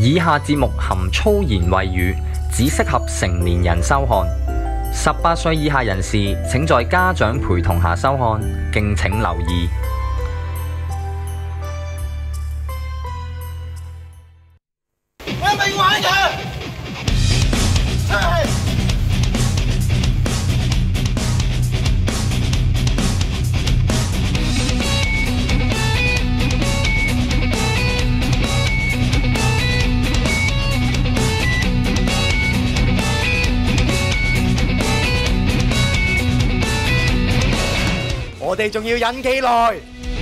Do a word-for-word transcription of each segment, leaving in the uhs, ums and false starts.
以下節目含粗言穢語，只適合成年人收看。十八歲以下人士請在家長陪同下收看，敬請留意。 我係咪玩㗎？出去！我哋仲要忍幾耐？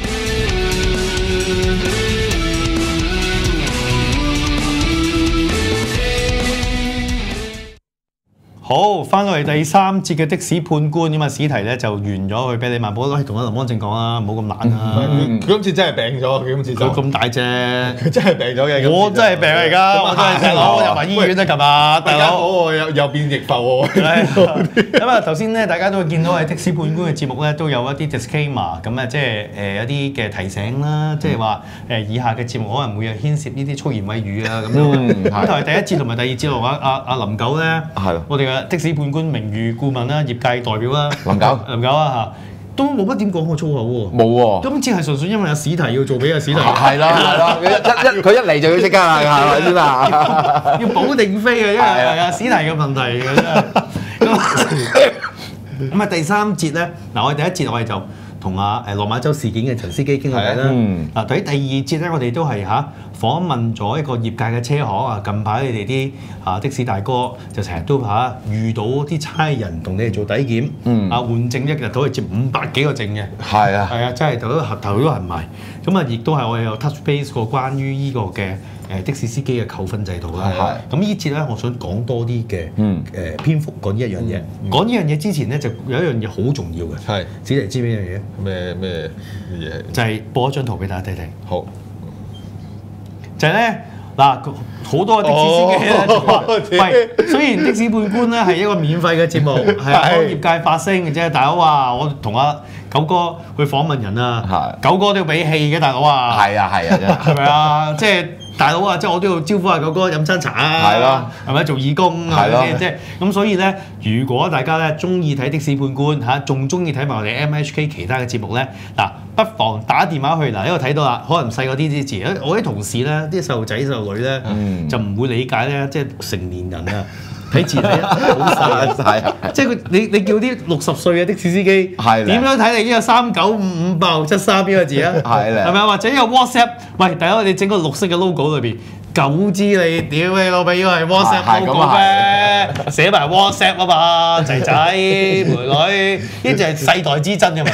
好，翻到嚟第三節嘅的士判官咁啊，試題咧就完咗，佢俾你萬寶攞同阿林安正講啦，唔好咁懶啊！ 佢今次真係病咗，佢今次佢咁大隻， 佢真係病咗嘅。 我真係病啊！而家我真係大佬入埋醫院啦，琴日大佬我又又變逆浮喎。 咁啊，頭先咧大家都會見到喺的士判官嘅節目咧都有一啲 disclaimer，咁啊即係誒一啲嘅提醒啦，即係話誒以下嘅節目可能會有牽涉呢啲粗言穢語啊咁樣。咁同埋第一節同埋第二節同阿阿阿林九咧，係我哋嘅的士判官名譽顧問啦、業界代表啦，林九林九啊嚇。都冇乜點講過粗口喎，冇喎。今次係純粹因為有試題要做俾阿試題，係啦係啦，一一佢一嚟就要即刻啦，係咪先啊？要保定飛嘅，因為係啊試題嘅問題嘅真係。咁啊第三節咧，嗱我哋第一節我哋就同阿誒落馬洲事件嘅陳司機傾下偈啦。嗱對於第二節咧，我哋都係嚇訪問咗一個業界嘅車行啊。近排你哋啲啊的士大哥就成日都嚇遇到啲差人同你哋做底檢，啊換證一日都係接五百幾個證嘅。係啊，係啊，真係頭都頭都痕埋。咁啊，亦都係我哋有 touch base 過關於呢個嘅誒的士司機嘅扣分制度啦。係。咁呢節咧，我想講多啲嘅誒篇幅講呢一樣嘢。講呢樣嘢之前咧，就有一樣嘢好重要嘅。係。子嚟知邊樣嘢？咩咩嘢？就係播一張圖俾大家睇睇。好。就係咧嗱，好多的士司機咧就話：喂，雖然的士判官咧係一個免費嘅節目，係幫業界發聲嘅啫。大佬話我同阿九哥去訪問人啊，九哥都要俾氣嘅，大佬啊。係啊係啊，係咪啊？即係。大佬啊，即係我都要招呼下九哥飲餐茶啊，係咯，係咪做義工啊？係咯，即係咁，所以咧，如果大家咧中意睇的士判官嚇，仲中意睇埋我哋 M H K 其他嘅節目咧，嗱，不妨打電話去嗱，因為睇到啦，可能細個啲啲字，我啲同事咧，啲細路仔細路女咧，就唔會理解咧，即係成年人啊。睇字睇好細係，即係佢你你叫啲六十歲嘅的士司機點樣睇你呢個三九五五八六七三邊個字啊？係咧，係咪啊？或者有 WhatsApp， 喂，大佬你整個綠色嘅 logo 裏邊，九支你屌你老味，呢個係 WhatsApp logo 咩？寫埋 WhatsApp 啊嘛，仔仔妹女，呢就係世代之爭嘅問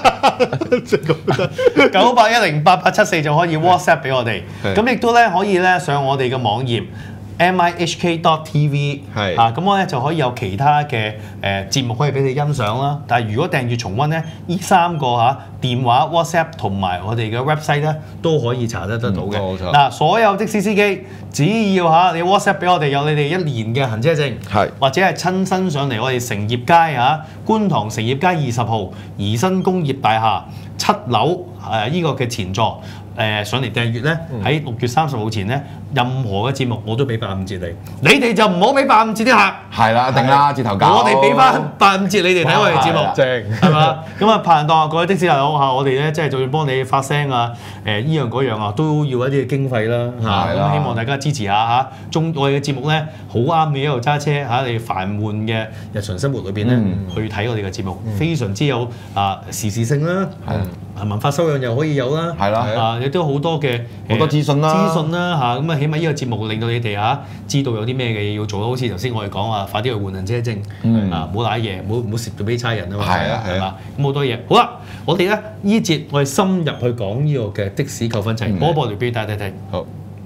題。九八一零八八七四就可以 WhatsApp 俾我哋，咁亦都咧可以咧上我哋嘅網頁。M I H K dot T V 係啊，咁我咧就可以有其他嘅誒、呃、節目可以俾你欣賞啦。但係如果訂閱重溫咧，呢三個嚇、啊、電話、WhatsApp 同埋我哋嘅 website 咧都可以查得得到嘅。冇錯。嗱，所有的士司機只要嚇、啊、你 WhatsApp 俾我哋有你哋一年嘅行車證，係或者係親身上嚟我哋成業街嚇、啊、觀塘成業街二十號怡新工業大廈七樓誒依個嘅前座。誒、呃、上嚟訂閱咧，喺六月三十號前咧，任何嘅節目我都俾八五折你，你哋就唔好俾八五折啲客。係啦，定啦，折頭價。我哋俾翻八五折你哋睇我哋節目，正係嘛？咁啊，拍人當各位的士大佬嚇，我哋咧即係就要幫你發聲啊，誒依樣嗰樣啊，都要一啲嘅經費啦嚇。咁希望大家支持下嚇，中我哋嘅節目咧好啱你一路揸車嚇，你煩悶嘅日常生活裏邊咧去睇我哋嘅節目，非常之有啊時事性啦。係。文化修養又可以有啦，係啦，啊亦都好多嘅好多資訊啦，資訊啦嚇，咁啊起碼呢個節目令到你哋嚇知道有啲咩嘅嘢要做，好似頭先我哋講話，快啲去換行車證，啊唔好賴嘢，唔好唔好蝕到俾差人啊嘛，係啊係嘛，咁好多嘢。好啦，我哋咧呢節我哋深入去講呢個嘅的士扣分制，播一播條片睇睇睇。好。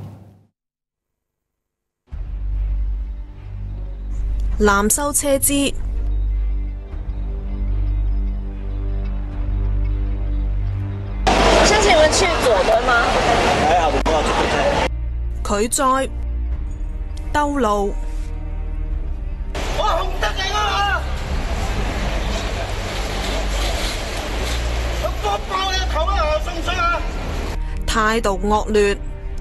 濫收車資。 請問去左邊嗎？ 還好，不過左邊。 拒載、兜路。 我紅得你啊！我幫爆你個頭啊！信唔信啊？ 態度惡劣，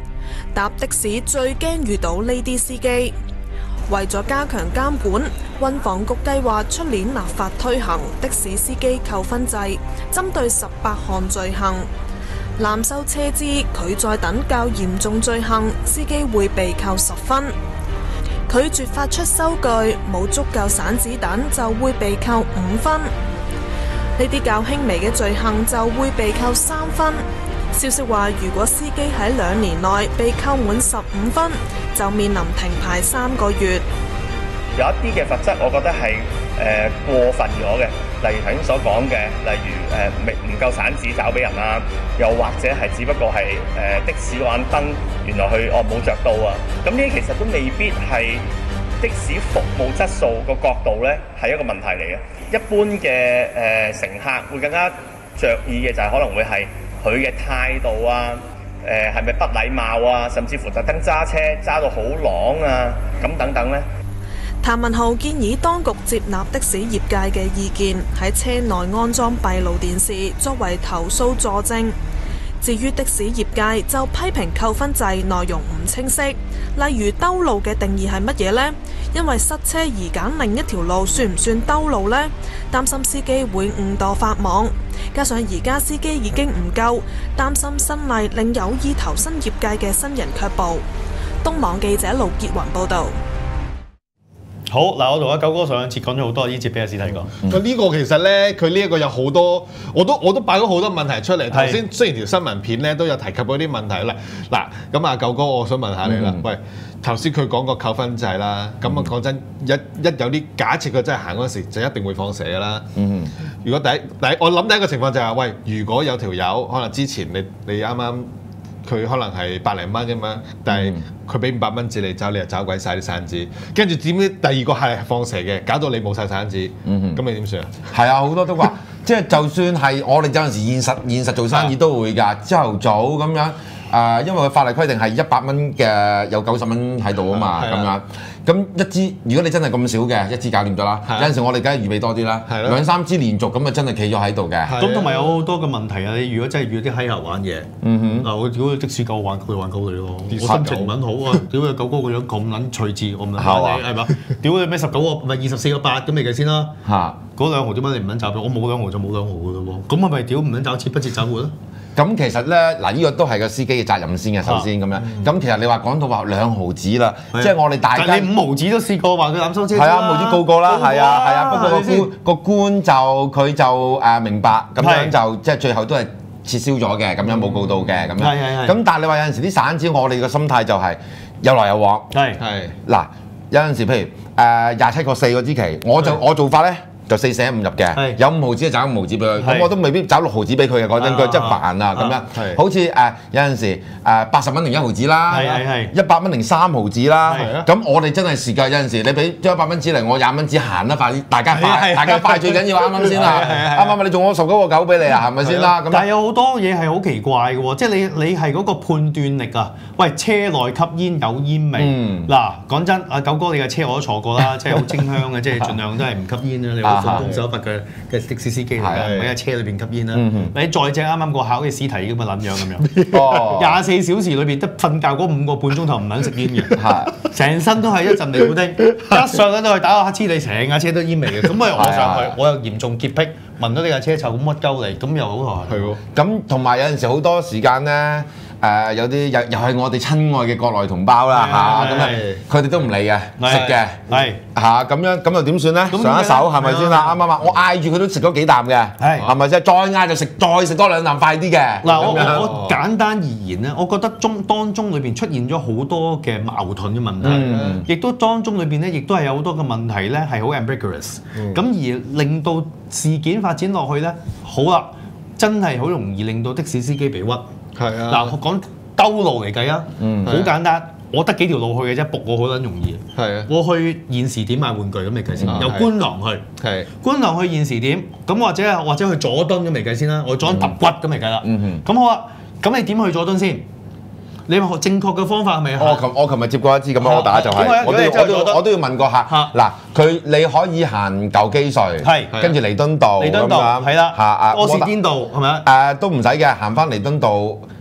搭的士最驚遇到呢啲司機。為咗加強監管，運房局計劃出年立法推行的士司機扣分制，針對十八項罪行。濫收車資、拒載等較嚴重罪行，司機會被扣十分；拒絕發出收據、冇足夠散紙等就會被扣五分。呢啲較輕微嘅罪行就會被扣三分。消息話，如果司機喺兩年內被扣滿十五分，就面臨停牌三個月。 有一啲嘅罰則，我覺得係誒、呃、過分咗嘅，例如頭先所講嘅，例如誒未唔夠散紙找俾人啦，又或者係只不過係誒、呃、的士嗰盞燈原來佢哦冇着到啊，咁呢啲其實都未必係的士服務質素個角度咧係一個問題嚟嘅。一般嘅誒、呃、乘客會更加着意嘅就係可能會係佢嘅態度啊，誒係咪不禮貌啊，甚至乎特登揸車揸到好朗啊，咁等等咧。 譚文豪建議當局接納的士業界嘅意見，喺車內安裝閉路電視作為投訴佐證。至於的士業界就批評扣分制內容唔清晰，例如兜路嘅定義係乜嘢呢？因為塞車而揀另一條路算唔算兜路呢？擔心司機會誤墮法網，加上而家司機已經唔夠，擔心新例令有意投身業界嘅新人卻步。東網記者盧傑雲報導。 好嗱，我同阿九哥上一節講咗好多，呢節俾阿史睇過。 佢呢個其實咧，佢呢一個有好多，我都我都擺咗好多問題出嚟。頭先雖然條新聞片咧都有提及嗰啲問題啦。嗱，咁啊九哥，我想問下你啦。嗯、喂，頭先佢講個扣分制啦，咁啊講真，一一有啲假設佢真係行嗰時，就一定會放蛇㗎啦。嗯、如果第一第一，我諗第一個情況就係、是、喂，如果有條友可能之前你你啱啱。佢可能係百零蚊咁樣，但係佢俾五百蚊紙你走，你又找鬼晒啲散紙，跟住點知第二個係放蛇嘅，搞到你冇晒散紙，咁、嗯、你點算啊？ 係啊，好多都話，即係就算係我哋有陣時現實現實做生意都會㗎，朝頭早咁樣。誒、呃，因為佢法例規定係一百蚊嘅有九十蚊喺度啊嘛，咁樣咁一支，如果你真係咁少嘅，一支搞掂咗啦。有陣時我哋梗係預備多啲啦，兩三支連續咁啊，真係企咗喺度嘅。 咁同埋有好多嘅問題啊！你如果真係遇到啲閪客玩嘢，嗱我屌的士夠玩，佢玩夠你咯。我心情唔撚好啊！屌你九哥個樣咁撚趣致，我唔撚玩你係嘛？屌你咩十九個唔係二十四個八咁嚟計先啦。嚇，嗰兩毫點解你唔撚找俾我？冇兩毫就冇兩毫㗎咯喎。咁係咪屌唔撚找錢不折走活啊？ 咁其實咧，嗱呢個都係個司機嘅責任先嘅，首先咁樣。咁其實你話講到話兩毫子啦，即係我哋大家。 但你五毫子都試過話佢濫收車資啦。 係啊，五毫子告過啦，係啊係啊。不過個官個官就佢就誒明白，咁樣就即係最後都係撤銷咗嘅，咁樣冇告到嘅咁樣。係係係。咁但係你話有陣時啲散紙，我哋個心態就係有來有往。係係。嗱有陣時譬如誒廿七個四嗰支旗，我就我做法咧。就四捨五入嘅，有五毫子就找五毫子俾佢，咁我都未必找六毫子俾佢嘅。講真句，真係煩啊咁樣。好似誒有陣時誒八十蚊零一毫子啦，一百蚊零三毫子啦。咁我哋真係時間有陣時，你俾張一百蚊紙嚟，我廿蚊紙行啦，快啲，大家快，大家快最緊要啱啱先啦。啱啱你仲我十九個九俾你啊，係咪先啦？ 但係有好多嘢係好奇怪嘅喎，即係你你係嗰個判斷力啊。喂，車內吸煙有煙味，嗱講真，阿九哥你嘅車我都坐過啦，即係好清香嘅，即係盡量都係唔吸煙啦。奉公守法嘅嘅的士司機嚟嘅，喺車裏邊吸煙啦。你再正啱啱個考嘅屍體咁嘅撚樣咁樣，廿四小時裏邊得瞓覺嗰五個半鐘頭唔撚食煙嘅，成身都係一陣尼古丁，一上緊都去打個乞嗤，你成架車都煙味嘅。咁啊，我上去，我有嚴重潔癖，聞到呢架車臭咁屈鳩你，咁又好係。係喎。 咁同埋有陣時好多時間咧。誒、呃、有啲又又係我哋親愛嘅國內同胞啦嚇，咁啊佢哋都唔理嘅，食嘅係嚇咁樣，咁又點算咧？上一手係咪先啦？啱啱啊？我嗌住佢都食咗幾啖嘅，係係咪先？再嗌就食，再食多兩啖快啲嘅。嗱我我簡單而言咧，我覺得中當中裏邊出現咗好多嘅矛盾嘅問題，亦、嗯、都當中裏邊咧，亦都係有好多嘅問題咧，係好 ambiguous，咁而令到事件發展落去咧，好啦，真係好容易令到的士司機被屈。係啊！嗱，我講兜路嚟計啊，好簡單，我得幾條路去嘅啫，仆我好撚容易。係啊，我去現時點買玩具咁嚟計先，由觀塘去，係觀塘去現時點，咁或者或者去佐敦咁嚟計先啦，我佐敦揼骨咁嚟計啦。咁好啊，咁你點去佐敦先？你學正確嘅方法係咪啊？ 我琴我琴日接過一支咁樣，我打就係，我都我都我都要問個客。嗱，佢你可以行舊基隧，係跟住彌敦道咁樣， 係啦， 嚇啊， 柯士甸道係咪啊？ 誒都唔使嘅，行翻彌敦道。誒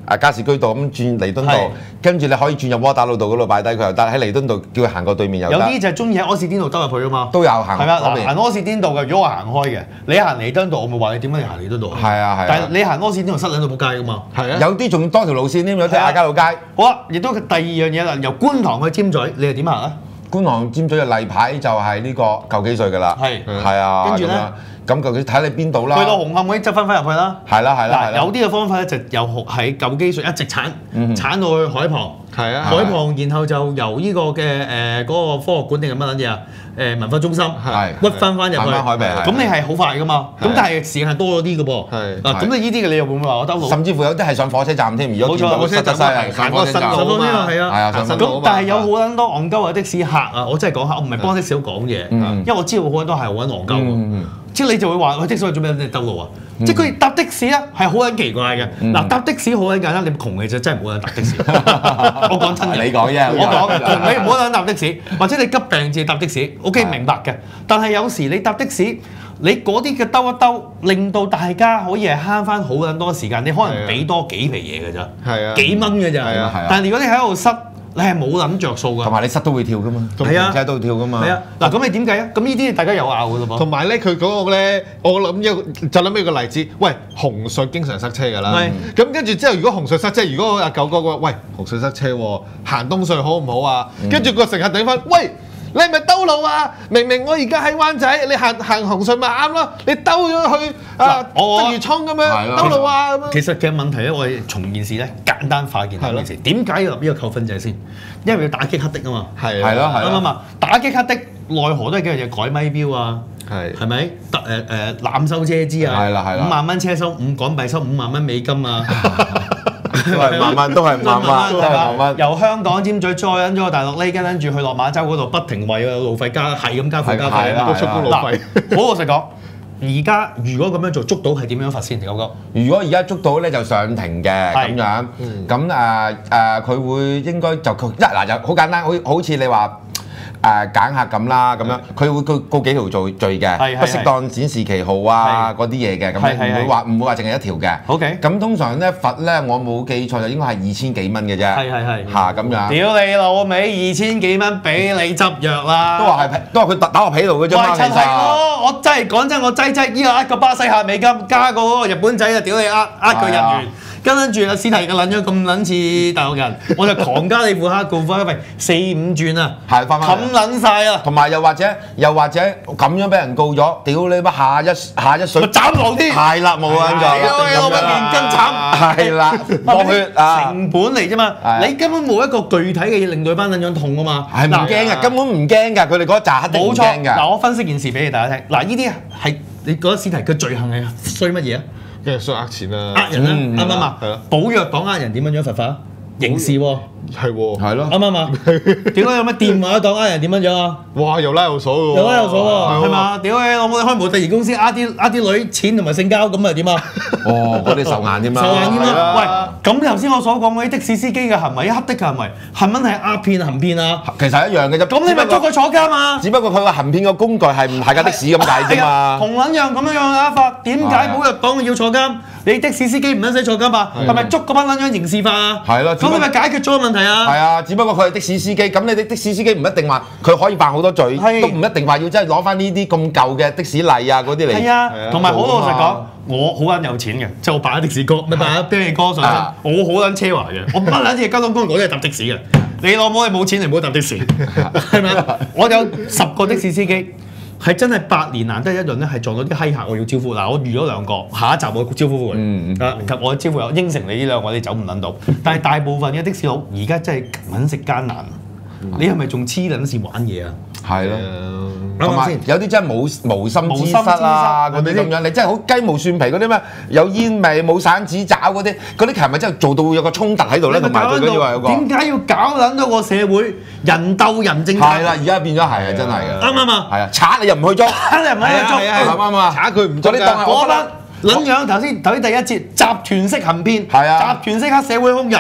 啊加士居道咁轉彌敦道，跟住你可以轉入窩打老道嗰度擺低佢又得，喺彌敦道叫佢行過對面又得。 有啲就係中意喺柯士甸道兜入去啊嘛， 都有行。 係啦，嗱行柯士甸道嘅，如果我行開嘅，你行彌敦道，我咪話你點解你行彌敦道啊？ 係啊係。 但係你行柯士甸道塞撚到冇街噶嘛？ 係啊。 有啲仲多條路線添，有啲亞皆老街。 好啊，亦都第二樣嘢啦，由觀塘去尖咀，你係點行啊？ 觀塘尖咀嘅例牌就係呢個舊幾歲㗎啦。 係係啊。 跟住咧。 咁究竟睇你邊度啦？ 去到紅磡嗰啲執翻翻入去啦。 係啦係啦係啦。 有啲嘅方法咧就由喺舊基隧一直鏟，鏟到去海旁。 係啊。 海旁，然後就由呢個嘅誒嗰個科學館定係乜撚嘢啊？誒文化中心屈翻翻入去。 翻海皮。 咁你係好快噶嘛？咁但係時間係多咗啲嘅噃。 係。 嗱，咁你呢啲嘅你又會唔會話我兜路？ 甚至乎有啲係上火車站添，如果見到火車站係行嗰個新路啊嘛。 係啊。 係啊。 咁但係有好撚多戇鳩嘅的士客啊！我真係講下，我唔係幫的士佬講嘢，因為我知道好多都係好撚戇鳩喎。即係你就會話，喂的士佬做咩你兜路啊？嗯、即係佢搭的士咧係好撚奇怪嘅。嗱、嗯，搭的士好撚簡單，你窮嘅就真係冇撚搭的士。我講真嘅， 你講啫， 我講窮你唔好撚搭的士，或者你急病至搭的士，OK 明白嘅。但係有時你搭的士，你嗰啲嘅兜一兜，令到大家可以係慳翻好撚多時間。你可能俾多幾皮嘢嘅咋， 係啊， 幾蚊嘅咋。 係啊係啊。 但係如果你喺度塞，你係冇諗着數㗎， 同埋你塞都會跳㗎嘛， 係啊， 車都會跳㗎嘛。 係啊，嗱咁你點計啊？咁呢啲大家有拗㗎咯噃。 同埋咧，佢嗰個咧，我諗一個就諗起個例子，喂，紅隧經常塞車㗎啦。咁跟住之後，如果紅隧塞車，如果阿九哥話，喂，紅隧塞車喎，行東隧好唔好啊？跟住個乘客頂翻，喂。你係咪兜路啊？明明我而家喺灣仔，你行行紅隧咪啱咯？你兜咗去啊鰂魚涌咁樣兜路啊咁樣。 其實嘅問題咧，我哋從件事咧簡單化件件事。點解要立呢個扣分制先？因為要打擊黑的啊嘛。 係係咯係。 啱唔啱啊？打擊黑的奈何都係幾樣嘢，改咪標啊。 係係咪？得誒誒濫收車資啊。 係啦係啦。 五萬蚊車收五港幣，收五萬蚊美金啊。 都係萬蚊，都係萬蚊，都係萬蚊。 由香港尖咀再引咗個大陸呢，跟住去落馬洲嗰度，不停為個路費加，係咁加費加費啊！ 出工路費。 好老實講，而家如果咁樣做捉到係點樣罰先？九哥？ 如果而家捉到咧就上庭嘅咁樣，咁誒誒佢會應該就佢一嗱就好簡單，好好似你話。誒揀客咁啦，咁樣佢會告告幾條罪罪嘅，不適當展示旗號啊嗰啲嘢嘅，咁樣唔會話唔會話淨係一條嘅。OK。咁通常咧罰咧，我冇記錯就應該係二千幾蚊嘅啫。係係係。嚇咁樣。屌你老味，二千幾蚊俾你執藥啦！都話係都話佢打落皮度嘅啫嘛，其實。咯，我真係講真，我擠擠依個呃個巴西客美金，加個嗰個日本仔啊！屌你呃呃佢日元。跟住阿史提嘅撚咗咁撚似大陸人，我就狂加你副黑告翻費四五轉啊，係翻翻冚撚晒啊！同埋又或者又或者咁樣俾人告咗，屌你乜下一下一水斬落添，係啦冇撚咗，屌你老乜面筋慘，係啦落血啊成本嚟啫嘛，你根本冇一個具體嘅嘢令到班撚樣痛啊嘛，係唔驚嘅，根本唔驚㗎，佢哋嗰扎一定唔驚㗎。嗱我分析件事俾你大家聽，嗱呢啲係你覺得史提佢罪行係衰乜嘢啊？ 因為衰呃錢啦， 呃人啦，啱唔啱啊？保藥黨呃人點樣樣罰法？刑事喎， 係喎， 係咯， 啱唔啱啊？點解有乜電話黨呃人點樣樣啊？ 哇！又拉又鎖喎， 又拉又鎖喎，係嘛？屌你，我開模特兒公司呃啲呃啲女錢同埋性交咁啊點啊？ 哦，嗰啲受眼添啦， 受眼添啦。喂，咁頭先我所講嗰啲的士司機嘅行為，黑的嘅行為，係咪係呃騙行騙啊？ 其實一樣嘅啫。咁你咪捉佢坐監啊？只不過佢個行騙嘅工具係唔係架的士咁解啫嘛。 同撚樣咁樣樣呃法，點解保藥黨要坐監？你的士司機唔撚使坐監吧？係咪捉嗰班撚樣刑事化啊？係咯。咁你咪解決咗個問題啊？係啊，只不過佢係的士司機，咁你的的士司機唔一定話佢可以犯好多罪，都唔一定話要真係攞翻呢啲咁舊嘅的士例啊嗰啲嚟。係啊，同埋好老實講，我好撚有錢嘅，即係我扮的士哥，咪扮啤你哥上身，我好撚奢華嘅，我乜撚嘢交通工具我都係搭的士嘅。你老母你冇錢，你唔好搭的士，係咪啊？我有十個的士司機。係真係百年難得一輪咧，係撞到啲閪客，我要招呼。嗱，我預咗兩個，下一集我招呼佢。嗯啊，及我招呼有應承你呢兩個，你走唔撚到。但係大部分嘅的士佬而家真係揾食艱難。你係咪仲黐撚線玩嘢啊？係咯，同埋有啲真係冇無心之失啊，嗰啲咁樣，你真係好雞毛蒜皮嗰啲咩？有煙味、冇散紙爪嗰啲，嗰啲係咪真係做到有個衝突喺度咧？同埋最緊要係有個點解要搞撚到個社會人鬥人政？係啦，而家變咗係啊，真係嘅。啱唔啱啊？係啊，賊你又唔去捉，賊你又唔去捉，啱唔啱啊？賊佢唔捉，你當係我覺得撚樣頭先頭先第一節集團式行騙，係啊，集團式黑社會兇人。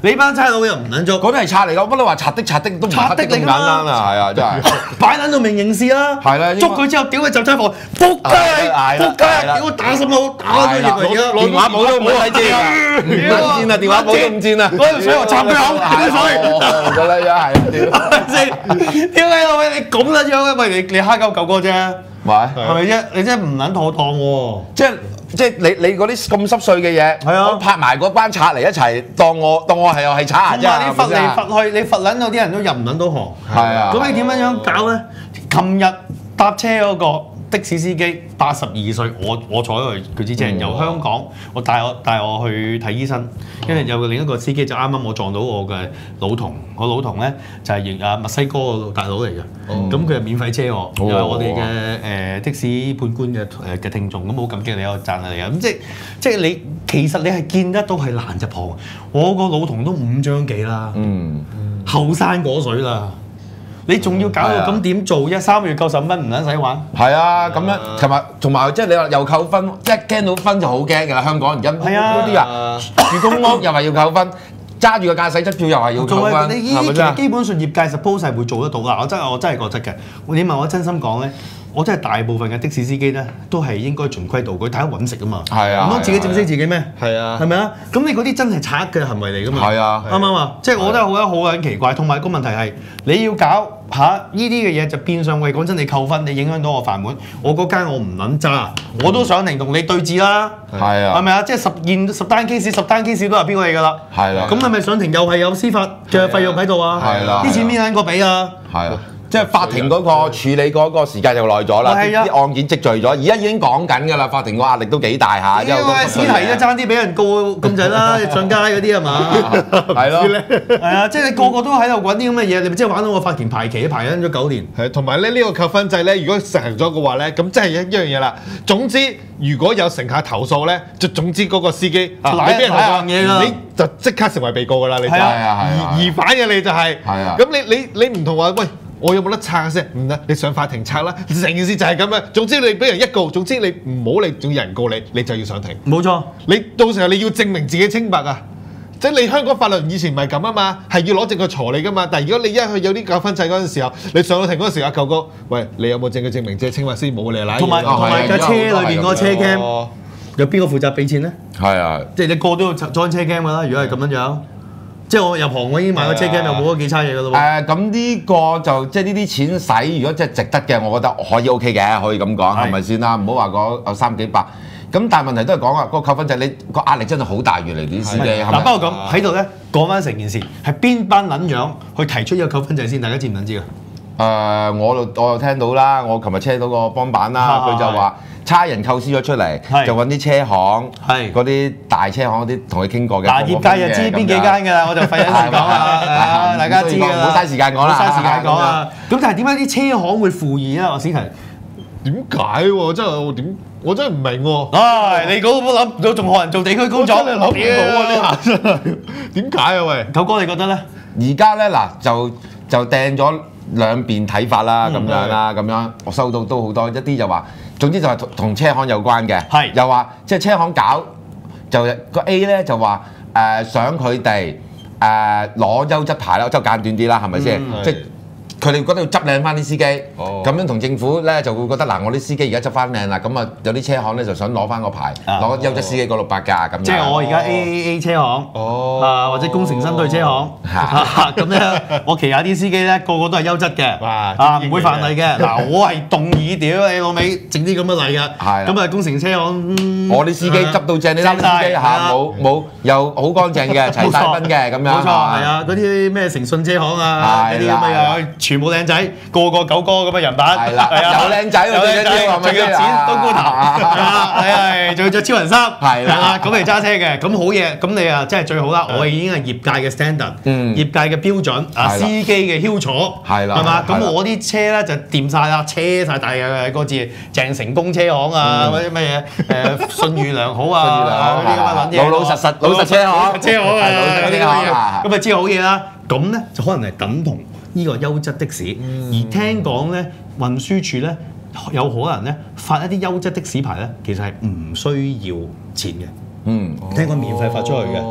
你班差佬又唔撚捉， 嗰啲係賊嚟㗎，不你話賊的賊的都唔賊的係咁簡嚟㗎嘛單啦，係啊，真係。 擺撚到明刑事啦， 係啦捉佢之後屌佢就差房，仆街， 係啦仆街， 係啦屌打心口打咗係啦認為而家電話簿都唔使知啊，唔撚見啊，電話簿都唔見啊。 嗰條水我插佢口，條水。 得啦，真係係咪先？屌你老味，你咁撚樣嘅，喂你你蝦鳩狗哥啫， 咪係咪啫？你真係唔撚妥當喎！ 即係即係你你嗰啲咁濕碎嘅嘢， 係啊我拍埋嗰班賊嚟一齊當我當我係又係賊啊！ 同埋你罰嚟係咪先罰去，你罰撚到啲人都入唔撚到行。 係啊咁你點樣樣搞咧？琴日搭車嗰個的士司機八十二歲，我我坐喺佢佢之前由香港，我帶我帶我去睇醫生，因為有另一個司機就啱啱我撞到我嘅老同，我老同咧就係啊墨西哥個大佬嚟嘅，咁佢係免費車我，又係我哋嘅誒的士判官嘅誒嘅聽眾，咁好感激你，我讚下你啊！咁即係即係你其實你係見得到係難入行，我個老同都五張幾啦， 嗯， 後生果水啦。你仲要搞到咁點做啫？三個月九十蚊唔撚使玩。 係啊，咁樣琴日同埋即係你話又扣分，一驚到分就好驚㗎啦！香港而家係啊嗰啲啊住公屋又話要扣分，揸住個駕駛執照又話要扣做分， 你呢啲其係咪真係？ 實基本上業界 suppose 係會做得到㗎。我真係我真係覺得嘅。你問我真心講咧，我真係大部分嘅的，的士司機咧都係應該循規蹈矩，大家揾食啊嘛。 係啊唔通自己整死自己咩？ 係啊係咪啊？咁你嗰啲真係賊嘅行為嚟㗎嘛？ 係啊啱唔啱啊？即係我覺得好撚好撚奇怪。同埋個問題係你要搞嚇呢啲嘅嘢就變相喂講真，你扣分，你影響到我飯碗。我嗰間我唔撚揸，我都想嚟同你對峙啦。 係啊係咪啊？即係十件十單 case，十單 case 都係邊個嚟㗎啦？ 係啦咁係咪上庭又係有司法嘅費用喺度啊？ 係啦啲錢邊撚個俾啊？ 係啊。即係法庭嗰個處理嗰個時間就耐咗啦， 係啊啲案件積聚咗，而家已經講緊㗎啦，法庭個壓力都幾大下，因為好多試題都爭啲俾人告咁滯啦，上街嗰啲係嘛？ 係咯， 係啊，即係你個個都喺度揾啲咁嘅嘢，你咪即係玩到我法庭排期排緊咗九年。 係，同埋咧呢個扣分制咧，如果實行咗嘅話咧，咁即係一一樣嘢啦。總之，如果有乘客投訴咧，就總之嗰個司機啊， 賴你俾人投訴賴硬嘢㗎你就即刻成為被告㗎啦，你就係啊係啊係啊疑疑犯嘅你就係。 係啊咁你你你唔同話喂。我有冇得拆先？唔得，你上法庭拆啦！成件事就係咁樣。總之你俾人一告，總之你唔好你仲有人告你，你就要上庭。 冇錯， 你到時候你要證明自己清白啊！即係你香港法律以前唔係咁啊嘛，係要攞證據鋤你噶嘛。但係如果你一去有啲扣分制嗰陣時候，你上到庭嗰陣時候，阿舅哥，喂，你有冇證據證明自己清白先？冇你賴嘢。 同埋同埋架車裏邊嗰個車 cam 哦有邊個負責俾錢咧？ 係啊， 即係你個都要裝車 cam 㗎啦。如果係咁樣樣，即係我入行我已經買個車 cam 又冇咗幾差嘢㗎咯喎。 誒咁呢個就即係呢啲錢使，如果真係值得嘅，我覺得可以 OK 嘅，可以咁講，係咪先啦？唔好話嗰有三幾百。咁但係問題都係講啊，個扣分制你個壓力真係好大，越嚟啲司機係嗱， 咪？ 不過咁喺度咧講翻成件事，係邊班撚樣去提出呢個扣分制先？大家知唔知啊？ 誒，我就我就聽到啦，我琴日車到個幫辦啦，佢就話差人構思咗出嚟，就揾啲車行， 係嗰啲大車行嗰啲同佢傾過嘅。 嗱，業界就知邊幾間㗎啦，我就費緊時講啦，大家知㗎啦， 唔好嘥時間講啦， 唔好嘥時間講啊。咁但係點解啲車行會附議啊？我先提。 點解喎？真係我點？我真係唔明喎。 唉，你嗰個諗唔到，仲學人做地區工作， 我真係諗唔到啊！呢下真係點解啊？喂， 九哥你覺得咧？ 而家咧嗱就就掟咗兩邊睇法啦，咁樣啦，咁樣我收到都好多，一啲就話，總之就係同同車行有關嘅， 係又話即係車行搞就個 A 咧就話誒想佢哋誒攞優質牌啦，即係簡短啲啦，係咪先？即係佢哋覺得要執靚翻啲司機，咁樣同政府咧就會覺得嗱，我啲司機而家執翻靚啦，咁啊有啲車行咧就想攞翻個牌，攞個優質司機嗰六百架咁樣。 即係我而家 A A A 車行， 哦啊或者工程新對車行，咁咧我旗下啲司機咧個個都係優質嘅， 哇啊唔會犯例嘅。嗱我係動議屌你老味整啲咁嘅例㗎， 係咁啊工程車行，嗯我啲司機執到正，你睇啲司機嚇冇冇又好乾淨嘅，齊晒分嘅咁樣。 冇錯，係啊，嗰啲咩誠信車行啊，嗰啲咁嘅嘢，全部靚仔，個個九哥咁嘅人版， 係啦，有靚仔喎， 有靚仔， 最緊要係咪仲有錢，冬菇頭，係係，仲要着超人衫， 係啦咁嚟揸車嘅，咁好嘢，咁你啊真係最好啦，我已經係業界嘅 standard， 嗯業界嘅標準，啊係啦司機嘅囂楚， 係啦係嘛？ 係啦咁我啲車咧就掂晒啦，車晒大嘅個字，鄭成功車行啊，嗰啲乜嘢誒信譽良好啊， 信譽良好嗰啲咁嘅撚嘢， 老老實實老實車行車行啊， 係老實車嗰啲咁嘅嘢行啊咁啊知好嘢啦。咁咧就可能係等同呢個優質的士，而聽講咧運輸署咧有可能咧發一啲優質的士牌咧，其實係唔需要錢嘅。 嗯， 聽講免費發出去嘅。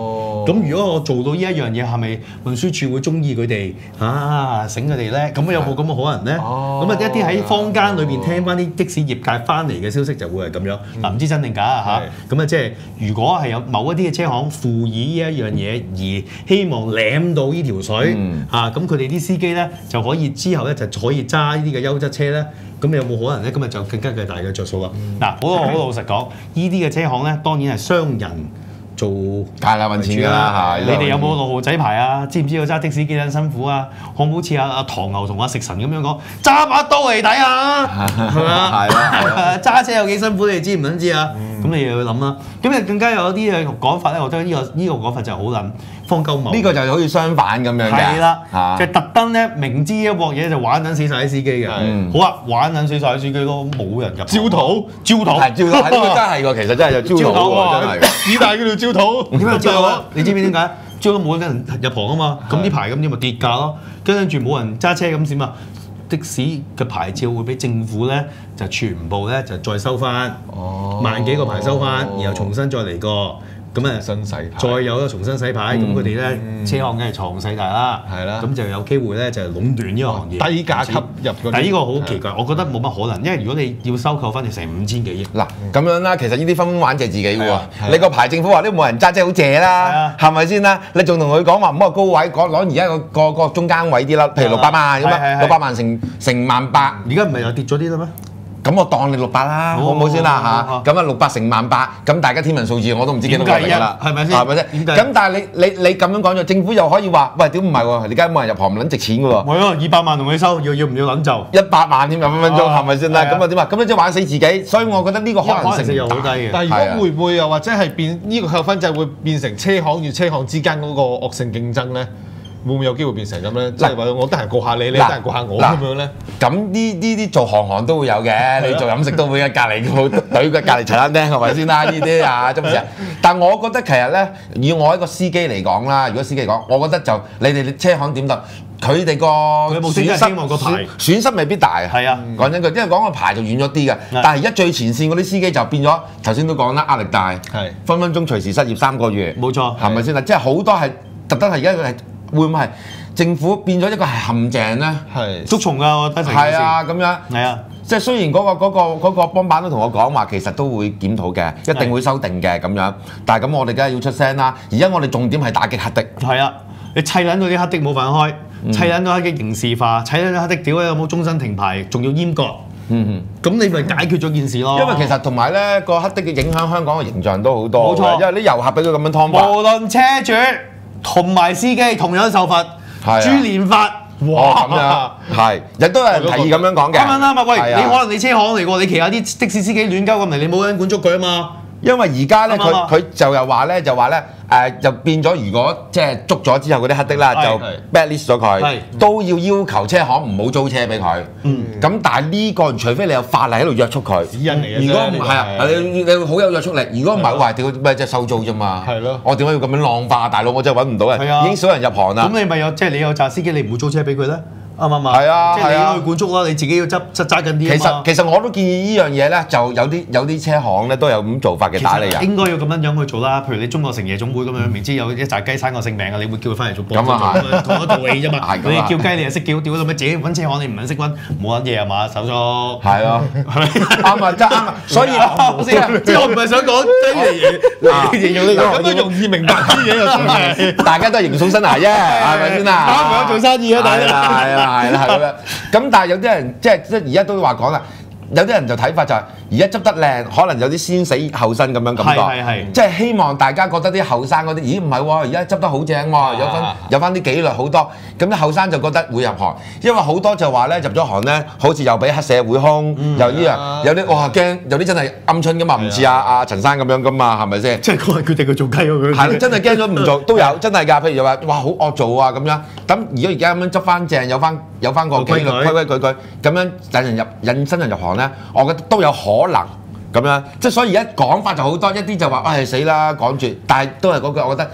咁如果我做到呢一樣嘢，係咪運輸署會中意佢哋啊醒佢哋咧？咁有冇咁嘅可能咧？咁啊一啲喺坊間裏邊聽翻啲的士業界翻嚟嘅消息就會係咁樣。嗱唔知真定假啊嚇？咁啊即係如果係有某一啲嘅車行附以呢一樣嘢而希望攬到呢條水嚇，咁佢哋啲司機咧就可以之後咧就可以揸呢啲嘅優質車咧。咁有冇可能咧？今日就更加嘅大嘅着數啦。嗱，好好老實講，呢啲嘅車行咧，當然係商人做係啦，揾錢㗎啦。 你哋有冇六號仔牌啊？知唔知道揸的士幾撚辛苦啊？可唔好似阿阿唐牛同阿食神咁樣講，揸把刀嚟睇下，係咪啊？係啦，揸車有幾辛苦，你哋知唔撚知啊？咁你又要諗啦。咁誒更加有啲嘅講法咧，我覺得呢個呢個講法就好撚荒鳩謬。 呢個就好似相反咁樣嘅。 係啦，就特登咧明知一鑊嘢就玩撚死晒啲司機嘅。好啊，玩撚死晒啲司機都冇人入。焦土，焦土，係焦土，係呢個真係喎，其實真係有焦土喎，真係。幾大嗰條焦土？點解焦土啊？你知唔知點解？焦土冇人入行啊嘛，咁啲牌咁啲咪跌價咯，跟住冇人揸車咁點啊？的士嘅牌照會俾政府咧，就全部咧就再收翻，萬幾個牌收翻，然後重新再嚟過。咁啊，新洗牌，再有咧重新洗牌，咁佢哋咧車行梗係藏細大啦，係啦，咁就有機會咧就壟斷呢個行業，低價吸入嗰啲。但係呢個好奇怪，我覺得冇乜可能，因為如果你要收購翻就成五千幾億。嗱咁樣啦，其實呢啲分分玩謝自己喎。你個牌政府話呢冇人揸，即係好謝啦，係咪先啦？你仲同佢講話唔好話高位，講攞而家個個個中間位啲啦，譬如六百萬咁樣，六百萬乘乘萬八， 而家唔係又跌咗啲啦咩？ 咁我當你六百啦，好唔好先啦嚇？咁啊六百乘萬八，咁大家天文數字我都唔知幾多個嚟啦，係咪先？係咪先？咁但係你你你咁樣講咗，政府又可以話，喂，屌唔係喎，而家冇人入行唔撚值錢嘅喎。 係咯，二百萬同你收，要要唔要撚就？ 一百萬添，分分鐘係咪先啦？咁啊點啊？咁你即係玩死自己，所以我覺得呢個可能性又好低嘅。 但係如果會唔會又或者係變呢個扣分制會變成車行與車行之間嗰個惡性競爭咧？會唔會有機會變成咁咧？即係話我得閒過下你，你得閒過下我咁樣咧？ 咁呢呢啲做行行都會有嘅，你做飲食都會嘅，隔離冇隊嘅隔離茶餐廳係咪先啦？呢啲啊，真係。但我覺得其實咧，以我一個司機嚟講啦，如果司機嚟講，我覺得就你哋車行點得？佢哋個損失損失未必大。係啊，講真句，因為講個牌就遠咗啲嘅。但係而家最前線嗰啲司機就變咗，頭先都講啦，壓力大，係分分鐘隨時失業三個月。冇錯，係咪先啦？即係好多係特登係而家係。會唔會係政府變咗一個係陷阱咧？係捉蟲㗎，我睇成件事。係啊，咁樣。係啊，即係雖然嗰、嗰個嗰、嗰個嗰個幫辦都同我講話，其實都會檢討嘅，一定會修訂嘅咁樣。但係咁我哋梗係要出聲啦。而家我哋重點係打擊黑的。係啊，你砌撚到啲黑的冇飯開，砌撚到黑的刑事化，砌撚到黑的屌有冇終身停牌，仲要閹割。嗯嗯，咁你咪解決咗件事咯。因為其實同埋咧個黑的嘅影響香港嘅形象都好多。冇錯，因為啲遊客俾佢咁樣劏法。無論車主同埋司機同樣受罰，株連法。哇！咁樣係，亦都有人提議咁樣講嘅。啱啱啱啊！喂，你可能你車行嚟喎，你旗下啲的士司機亂鳩咁嚟，你冇人管捉佢啊嘛。因為而家咧，佢佢就又話咧，就話咧，誒就變咗，如果即係捉咗之後嗰啲黑的啦，就 blacklist 咗佢，都要要求車行唔好租車俾佢。嗯。咁但係呢個，除非你有法例喺度約束佢。指引嚟嘅。如果唔係啊，你你好有約束力。如果唔係話，屌咩即係收租啫嘛。係咯。我點解要咁樣浪化？大佬我真係揾唔到人。係啊。已經少人入行啦。咁你咪有即係你有揸司機，你唔會租車俾佢咧？啱唔啱啊？係啊，即係你要去管束啦，你自己要執執揸緊啲。其實其實我都建議呢樣嘢咧，就有啲有啲車行咧都有咁做法嘅打理人。應該要咁樣樣去做啦。譬如你中國城夜總會咁樣，明知有一紮雞生個性命啊，你會叫佢翻嚟做幫手，同一道理啫嘛。你叫雞你又識叫，屌到咩自己揾車行你唔肯識揾，冇撚嘢係嘛？手足係啊，啱啊，真啱啊。所以即係我唔係想講呢樣嘢，你形容呢個咁都容易明白啲嘢又真係，大家都係形送身牙啫，係咪先啊？啱唔啱做生意啊？大家係啊。係啦，係咁樣。咁但係有啲人即係即係而家都話講啦，有啲人就睇法就係而家執得靚，可能有啲先死後生咁樣感覺。係係即係希望大家覺得啲後生嗰啲，咦唔係喎，而家執得好正喎，有翻有翻啲紀律好多。咁啲後生就覺得會入行，因為好多就話咧入咗行咧，好似又俾黑社會兇，又呢樣，有啲哇驚，有啲真係鵪鶉噶嘛，唔似阿阿陳生咁樣噶嘛，係咪先？即係佢係決定佢做雞喎，佢係真係驚咗唔做都有，真係㗎。譬如話哇好惡做啊咁樣，咁如果而家咁樣執翻正，有翻有翻個規律規規矩矩，咁樣引人入引新人入行咧，我覺得都有可能咁樣。即係所以而家講法就好多，一啲就話唉死啦趕住，但係都係嗰句，我覺得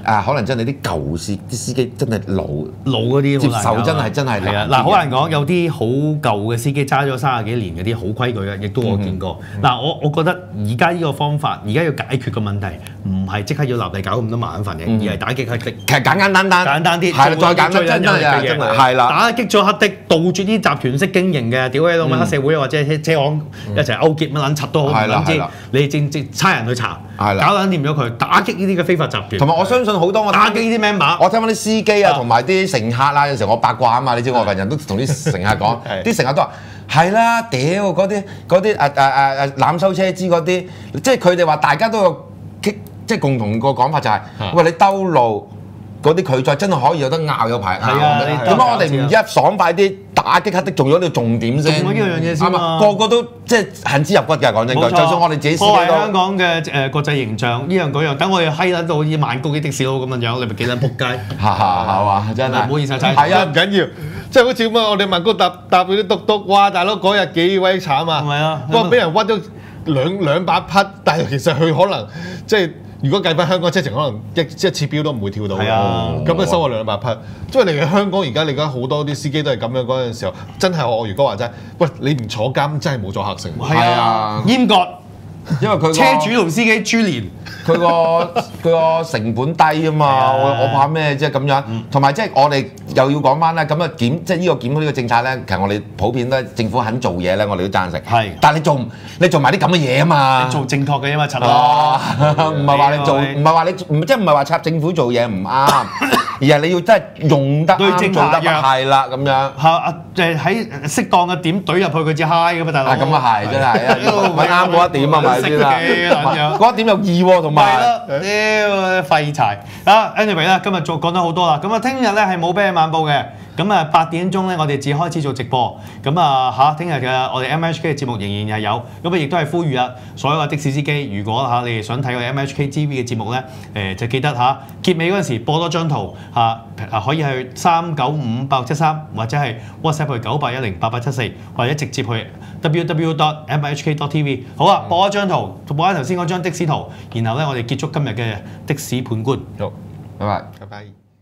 啊，可能真係啲舊司啲司機真係老老嗰啲接受真係真係係啊！嗱，好難講，有啲好舊嘅司機揸咗三十幾年嗰啲好規矩嘅，亦都我見過。嗱，我我覺得而家呢個方法，而家要解決個問題，唔係即刻要立例搞咁多麻煩嘅，而係打擊黑的。 其實簡簡單單， 簡單啲， 係啦，再簡單真係真係係啦， 打擊咗黑的，杜絕啲集團式經營嘅，屌你老味黑社會或者車車行一齊勾結乜撚柒都好，唔撚知你正正差人去查，搞撚掂咗佢，打擊呢啲嘅非法集團。 同埋我相信好多我打擊呢啲 member， 我聽翻啲司機啊，同埋啲乘客啦，有時候我八卦啊嘛，你知我份人都同啲乘客講，啲乘客都話係啦，屌嗰啲嗰啲誒誒誒誒濫收車資嗰啲，即係佢哋話大家都有即係共同個講法就係，喂你兜路。嗰啲拒載真係可以有得拗有排拗，點解我哋唔一爽快啲打擊黑的做咗呢個重點先？ 做咗呢樣嘢先嘛， 個個都即係恨之入骨嘅，講真句。就算我哋自己司機都破壞香港嘅誒國際形象，呢樣嗰樣，等我哋閪撚到好似曼谷啲的士佬咁樣樣，你咪幾撚撲街？係嘛，真係唔好意思啊， 係啊，唔緊要，即係好似咁啊！我哋曼谷搭搭嗰啲篤篤，哇！大佬嗰日幾鬼慘啊！ 係咪啊？ 不過俾人屈咗兩兩百匹，但係其實佢可能即係。如果計翻香港車程，可能一一次標都唔會跳到嘅。咁樣收我兩百匹，即係你喺香港而家，你而家好多啲司機都係咁樣嗰陣時候，真係我如果話齋，喂你唔坐監真係冇阻嚇性。 係啊，閹割。 因為佢車主同司機株連， 佢個佢個成本低啊嘛，我我怕咩即係咁樣，同埋即係我哋又要講翻咧，咁啊檢即係呢個檢呢個政策咧，其實我哋普遍咧政府肯做嘢咧，我哋都贊成。係，但係你做你做埋啲咁嘅嘢啊嘛， 你做正確嘅嘢嘛，柒咯， 唔係話你做，唔係話你唔即係唔係話插政府做嘢唔啱，而係你要真係用得啱做得係啦咁樣。 係啊，誒喺適當嘅點懟入去佢至 high 㗎嘛，大佬。 咁啊係真係啊，咪啱嗰一點啊嘛。嗰一點有意喎，同埋屌廢柴啊 ！anyway 啦，今日做講得好多啦，咁啊聽日咧係冇啤嘢晚報嘅，咁啊八點鐘咧我哋只開始做直播，咁啊嚇聽日嘅我哋 M H K 嘅節目仍然係有，咁啊亦都係呼籲啊所有嘅的士司機，如果嚇你哋想睇我哋 M H K T V 嘅節目咧，誒就記得嚇結尾嗰陣時播多張圖嚇，啊可以去三九五八六七三或者係 WhatsApp 去九八一零八八七四，或者直接去 w w w dot m h k dot t v。好啊，播一張圖，播翻頭先嗰張的士圖，然後咧我哋結束今日嘅的士判官。 好，拜拜， 拜拜。